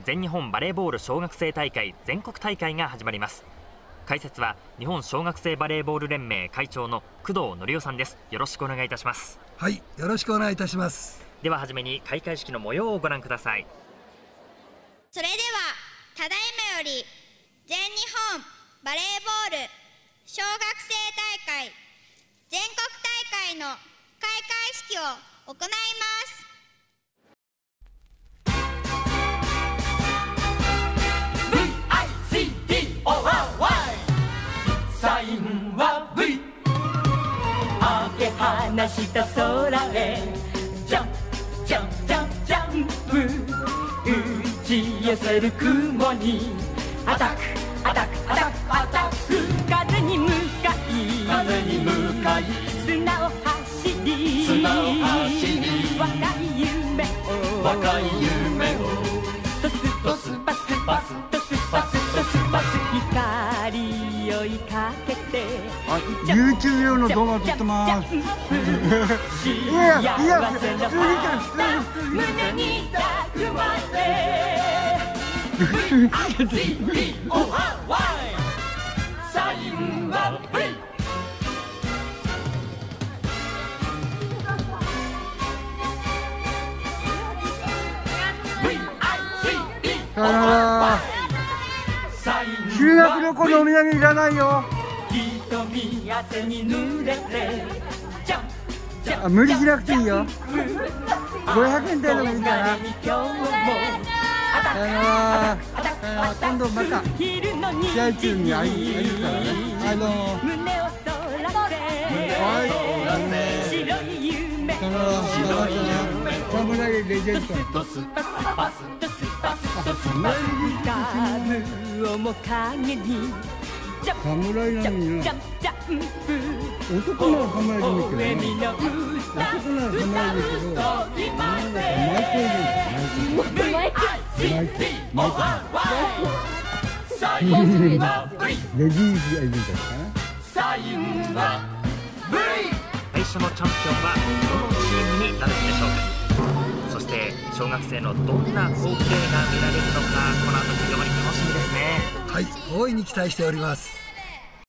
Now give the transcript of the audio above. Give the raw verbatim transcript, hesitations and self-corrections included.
全日本バレーボール小学生大会全国大会が始まります。解説は日本小学生バレーボール連盟会長の工藤則夫さんです。よろしくお願いいたします。 はい、よろしくお願いいたします。 でははじめに開会式の模様をご覧ください。 それではただいまより全日本バレーボール小学生大会全国大会の開会式を行います。 サインは V 上げ離した空へジャンプジャンプジャンプジャンプ打ち寄せる雲にアタックアタックアタックアタック風に向かい風に向かい砂を走り砂を走り若い夢を若い夢をトストスパスパストスパストスパス光を追いかけてあ、YouTube 用の動画撮ってます。いやいや、普通に普通に胸に抱くまでサインは V 修学旅行のお土産いらないよ。あ、無理しなくていいよ。ごひゃくえん程度でいいかな。さよなら。今度また試合中に会いに行くからね。はい、どうも。はい、さよなら。侍レジェンド。侍なのにな。男なら侍でもいいけどね。男なら侍ですけど、なんだかマイクいるんだよ。マイク。マイク。マイク。レディースがいるんだかな。 最初のチャンピオンはどのチームになるんでしょうか。そして小学生のどんな好プレーが見られるのか、この後非常に楽しみですね。 はい、大いに期待しております。